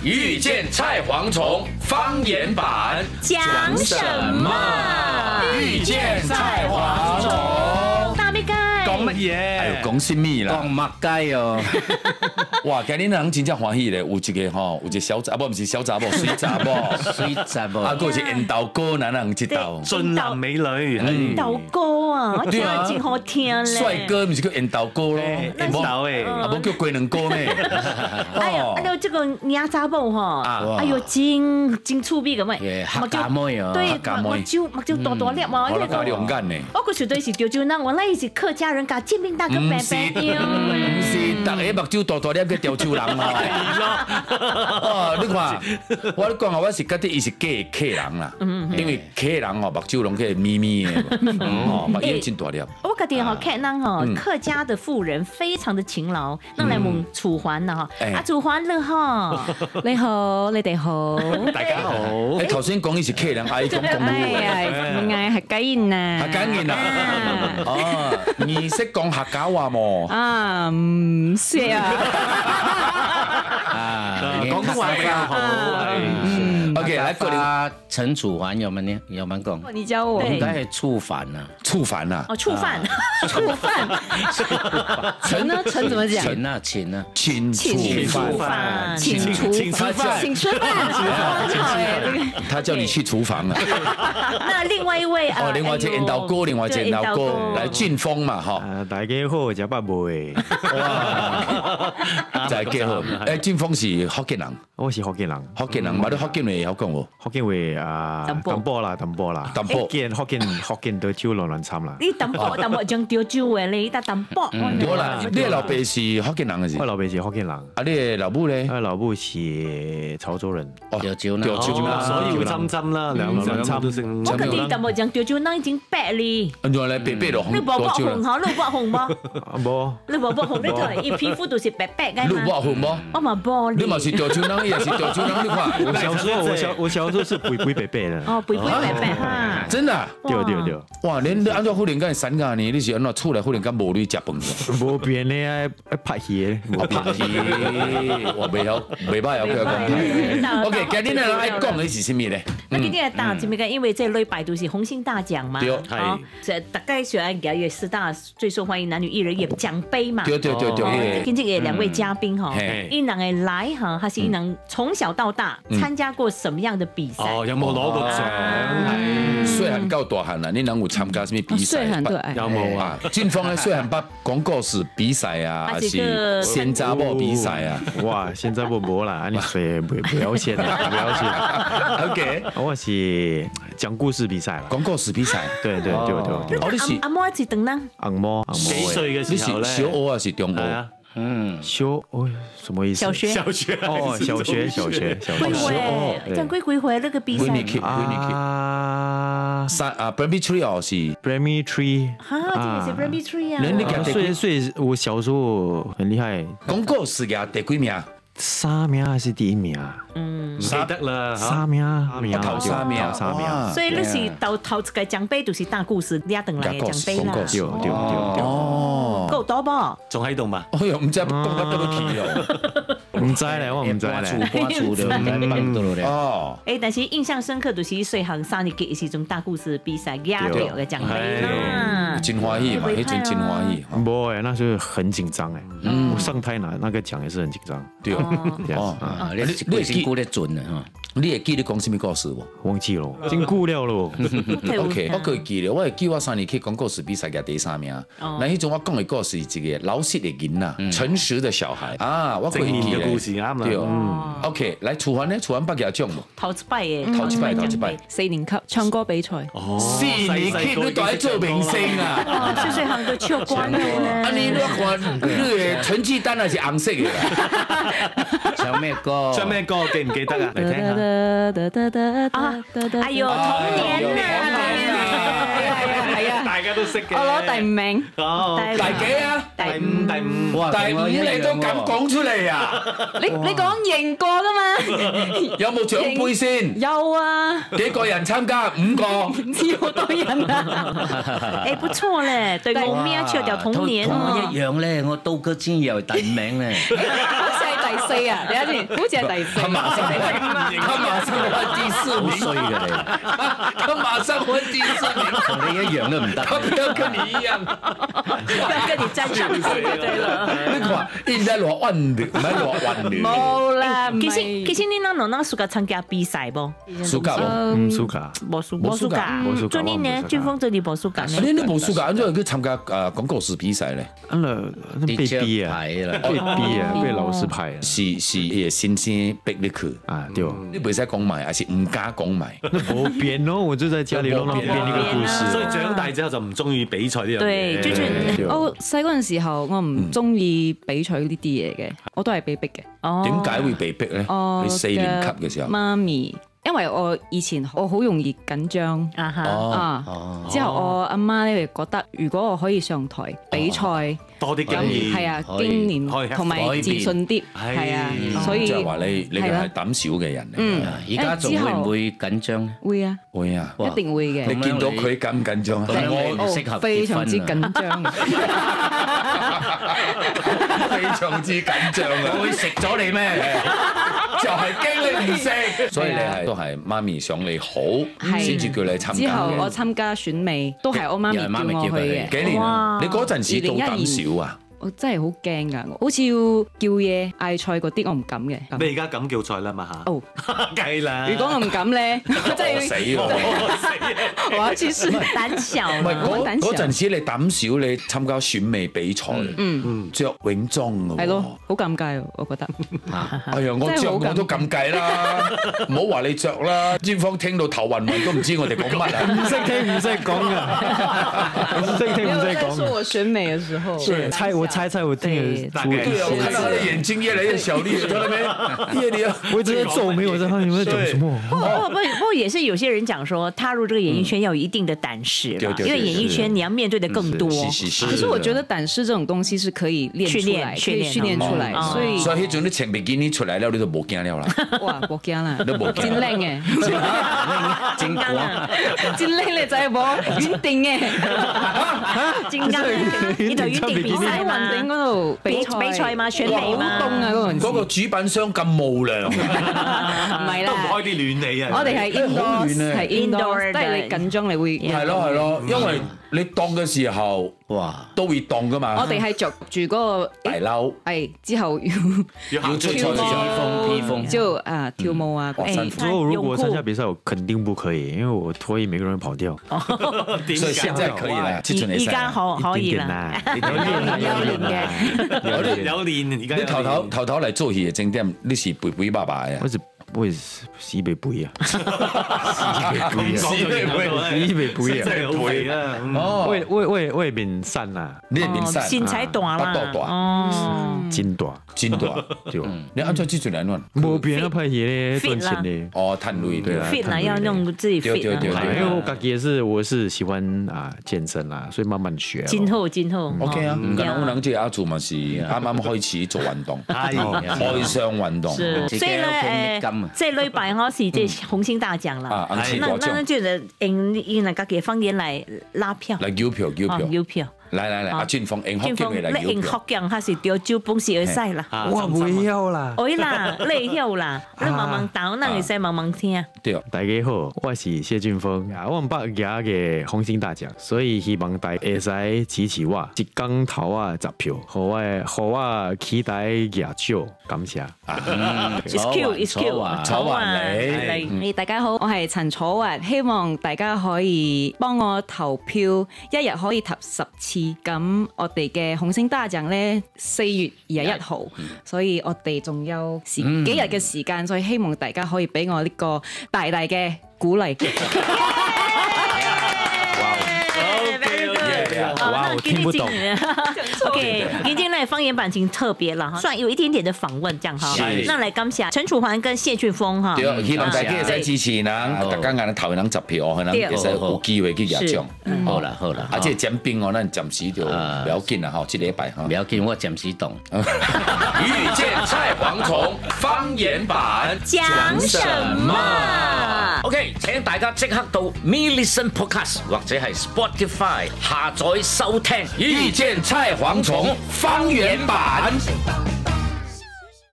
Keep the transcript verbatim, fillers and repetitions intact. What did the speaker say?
遇見菜蝗蟲方言版講什麼？ 遇見菜蝗蟲。 大咩雞？ 講乜嘢？ 哎呦，講什麼啦？ 講麥雞哦！ 哇，今日人真正歡喜咧，有一個吼，有一個小查某，唔是小查某，水查某， 水查某， 啊，個是煙豆哥，哪能知道？ 俊男美女， 煙豆哥啊，我聽得真好聽咧。 帥哥唔是叫煙豆哥咯， 煙豆誒， 啊，無叫龜兩哥咩？ 哎呦，哎呦，這個娘查某吼，哎呦，真真趣味咁嘅， 客家妹哦， 對，目睭目睭大大粒嘛， 我都有眼呢。 我個絕對是潮州人，我那是客家人，加煎餅大個白白樣。 唔是，大家目睭大大粒嘅潮州人嘛。係咯。哦，你看，我你講啊，我是覺得伊是假的客人啦，因為客人哦目睭攏去咪咪嘅，哦，目睭真大粒。 我覺得吼客人吼，客家的婦人非常的勤勞。那嚟問楚環啦嗬，阿楚環你好，你好，你哋好， 大家好。 誒頭先講伊是客人，阿姨講講你喎，唔係客家人啊， 客家人啊，哦，你識講客家話冇？ 啊，唔識啊。 啊，廣東話比較好。 嗯 ，OK， 來過嚟。 陳楚環有冇呢？有冇講？ 你教我。 應該係觸犯啊， 觸犯啊。 哦，觸犯，觸犯。陳呢？陳怎麼講？ 請啊，請啊， 請觸犯，請觸犯，請吃飯。 他叫你去廚房啊。 那另外一位啊， 哦，另外一隻煙豆哥，另外一隻煙豆哥，來俊峰嘛，嗬。 大家好，食百味。 哇，就係幾好。誒，俊峰是福建人， 我是福建人， 福建人，買啲福建話好講喎。 福建話啊，淡薄啦，淡薄啦， 淡薄。 福建福建福建對招亂亂參啦。 你淡薄淡薄將潮州嘅，你得淡薄。 我啦，你嘅老爸是福建人嘅是？ 我老爸是福建人。 啊，你嘅老母咧？ 我老母是潮州人。 潮州呢？ 潮州啦， 所以會針針啦，兩兩參都姓。 我覺得淡薄將潮州人已經白哩。 原來白白咯， 你冇白紅嗬？你冇紅冇？ 冇。 你冇白紅，你睇，伊皮膚都是白白嘅嘛。 你冇紅冇？ 我冇玻璃。 你嘛是潮州人，也是潮州人，你看。 我小時候，我小我小時候是肥肥白白的。 哦，肥肥白白哈。 真的？ 對對對。 哇，你你按照忽然間三個年，你是按怎厝內忽然間無你食飯嘅？ 無變咧，愛拍戲嘅。 我拍戲，我未曉，未捌有佢講。OK，今日咧愛講嘅是什麼咧？ 那今天大節目嘅，因為這禮拜都是紅星大獎嘛， 係， 這大概選一個也四大最受歡迎男女藝人也獎盃嘛。 對對對對。 跟這個兩位嘉賓哈，伊能嘅來哈，還是伊能從小到大參加過什麼樣的比賽？ 哦，有冇攞過獎？ 細漢到大漢啦，你能有參加什麼比賽？ 有冇啊？ 俊峰咧，細漢捌廣告詞比賽啊，還是仙查某比賽啊？ 哇，仙查某無啦，你說不不要錢啦，不要錢。 OK， 我是講故事比賽啦， 廣告詞比賽。 對對對對。 哦，你是阿摩一次等啦。 阿摩， 幾歲嘅時候咧？ 你是小學還是中學？ 嗯， 小哦，什麼意思？ 小學， 小學哦，小學，小學，小學。 幾回？講幾幾回那個比賽？ 啊， 三啊 ，Primary Three 哦是 Primary Three。 哈，這個是 Primary Three 啊。 你你所以所以我小時候很厲害。 廣告詞嘅第幾名？ 三名還是第一名啊？ 嗯， 唔記得啦， 三名，名頭三名， 頭三名。 所以你是頭頭一個獎盃就是大故事抓回來嘅獎盃啦。 對對對。 哦， 夠多噃？ 仲喺度嘛？ 哎呦，唔知講得得去哦。 唔知咧，我唔知咧。 掛住的，應該辦到咧。 哦。 誒，但是印象深刻就是細漢三年級嘅時陣大故事比賽抓到嘅獎盃啦。 真歡喜嘛，迄陣真歡喜。 不誒，那時候很緊張誒。嗯。我上台拿那個獎也是很緊張。 對。 哦。啊，你你記顧得準啊？ 你會記你講什麼故事無？ 忘記咯，真久了咯。 OK，我可以記咧，我會記我三年去講故事比賽嘅第三名。那迄種我講嘅故事是一個老實嘅囡仔，誠實嘅小孩啊，我可以記咧。 故事啱啦。 對，OK，來楚環咧，楚環捌獎無？ 頭一擺嘅， 頭一擺，頭一擺。 四年級唱歌比賽。 哦， 四年級你都喺做明星啊！ 哇，細細行都唱關嘅咧。 啊，你你看你嘅成績單係是紅色嘅。 唱咩歌？ 唱咩歌？記唔記得啊？嚟聽下。 啊！哎呦，童年啊！ 係啊， 大家都識嘅。 我攞第五名。 哦， 第幾啊？ 第五，第五。 哇， 第五你都敢講出嚟啊？ 你你講贏過噶嘛？ 有冇獎盃先？ 有啊。 幾個人參加？五個。 唔知好多人啊。 誒，不錯咧，對我咩唱條童年同我一樣咧，我刀哥先又第五名咧。 好似係第第四啊，等下先，好似係第四。 他馬上他馬上換第四名， 衰嘅你， 他馬上換第四名， 同你一樣都唔得。 他不要跟你一樣， 要跟你沾上邊就對了。 你看，應該落彎的，唔係落彎的。 冇啦， 其實其實你那啷啷暑假參加比賽不？ 暑假冇， 嗯，蘇卡， 冇暑冇暑假， 冇暑假今年呢，俊峰這裡冇暑假呢。 你都冇暑假，咁就去參加誒廣告詞比賽咧。 啊那那被逼啊， 排啦， 被逼啊，被老師排啊。 是是，也先生逼你去啊，對。 你唔使講埋，還是唔加講埋？ 那我編咯，我就在家裡亂亂編一個故事。 所以長大之後就唔中意比賽呢樣嘢。 對，就是我細嗰陣時候，我唔中意比賽呢啲嘢嘅，我都係被逼嘅。 哦， 點解會被逼咧？你四年級嘅時候， 媽咪。因為我以前我好容易緊張啊哈啊，之後我阿媽咧覺得如果我可以上台比賽， 多啲經驗， 係啊，經驗同埋自信啲，係啊，所以即係話你你係膽小嘅人嚟。 嗯， 而家仲會唔會緊張咧？ 會啊， 會啊， 一定會嘅。 你見到佢緊唔緊張啊？ 我唔適合非常之緊張， 非常之緊張啊！ 我會食咗你咩？ 就係驚你唔識，所以你係都係媽咪想你好，先至叫你參加嘅。 之後我參加選美，都係我媽咪叫我去嘅。 幾年啊？你嗰陣時都膽小啊？ 我真係好驚㗎，好似要叫嘢嗌菜嗰啲，我唔敢嘅。 你而家咁叫菜啦嘛嚇？ 哦， 計啦。 如果我唔敢咧，我真係死喎！ 我要去試。 膽小， 唔係嗰嗰陣時你膽小，你參加選美比賽，嗯，着泳裝㗎喎。 係咯，好尷尬啊，我覺得。 哎呀，我着我都尷尬啦，唔好話你着啦，專訪聽到頭暈暈都唔知我哋講乜啊！ 唔識聽唔識講㗎，唔識聽唔識講。 說我選美嘅時候， 猜我。猜猜我聽得出來。 對啊，我看到他的眼睛越來越小，你在那邊夜裡啊， 我真係皺眉，我在看你們在講什麼。 不不不過也是有些人講說，踏入這個演藝圈要有一定的膽識啦，因為演藝圈你要面對的更多。 可是我覺得膽識這種東西是可以練出來，可以訓練出來，所以所以迄陣你穿比基尼出來了，你就冇驚了啦。 哇，冇驚啦， 你冇驚， 真靚嘅， 真光， 真靚咧就係冇雲頂嘅， 真光，你就雲頂比賽嘛。 頂嗰度比比賽嘛，選美嘛， 好凍啊嗰陣時。 嗰個主辦商咁無良， 唔係啦， 都唔開啲暖氣啊！ 我哋係 indoor，係 indoor，即係你緊張你會。 係咯係咯，因為你當嘅時候，哇，都會當噶嘛。 我哋係着住嗰個大褸， 係之後要要出跳舞， 披風， 就啊跳舞啊。 如果如果參加比賽，我肯定不可以，因為我拖延每個人跑掉。 所以現在可以啦， 而家可可以啦， 有練有練嘅， 有練有練。而家你頭頭頭頭嚟做戲嘅正點，你是肥肥爸爸啊？ 我是我是死肥肥啊！ 死肥肥， 死肥肥啊！ 真係好肥啊！ 哦， 我我我我係面散啊， 你係面散， 身材大啦， 哦， 真大真大，對。你安怎記住嚟弄？ 冇別人拍戲咧，賺錢咧。 哦，攤累對啦。 fit 啦，要弄自己 fit 啦。 因為我自己也是，我是喜歡啊健身啦，所以慢慢學。 今後今後 OK 啊，唔緊要，我諗住阿做咪是啱啱開始做運動，開箱運動。 是，所以咧誒，即係禮拜開始即係紅星大獎啦。那那那就用用那個嘅方言來拉票， 嚟繳票繳票繳票。 來來來，阿俊峰用福建嘅嚟你用福建還是調招本事去使啦？ 我唔要啦。 會啦，你曉啦，你慢慢抖，那你使慢慢聽。 對， 大家好，我是謝俊峰，我唔捌贏嘅紅星大獎，所以希望大家會使支持我，一港頭啊十票，好我好我期待贏獎，感謝。 It's cute, it's cute， 楚華你， 誒大家好，我係陳楚華，希望大家可以幫我投票，一日可以投十次。咁我哋嘅紅星大獎咧，四月二十一號，所以我哋仲有時幾日嘅時間，所以希望大家可以俾我呢個大大嘅鼓勵。 哇，我聽不懂。 OK， 今天呢方言版挺特別啦，算有一點點的訪問，這樣哈。那來感謝陳楚環跟謝俊峰哈。 對，希望大家會使支持人，大家眼頭人十票哦，可能會使有機會去贏獎。 好啦好啦， 啊，即係獎品哦，咱暫時就唔要緊啦，哈，這禮拜哈。 唔要緊，我暫時懂。 遇見菜蝗蟲方言版講什麼 ？OK， 請大家即刻到 Me Listen Podcast 或者係 Spotify 下載收聽《 遇見菜蝗蟲方言版》。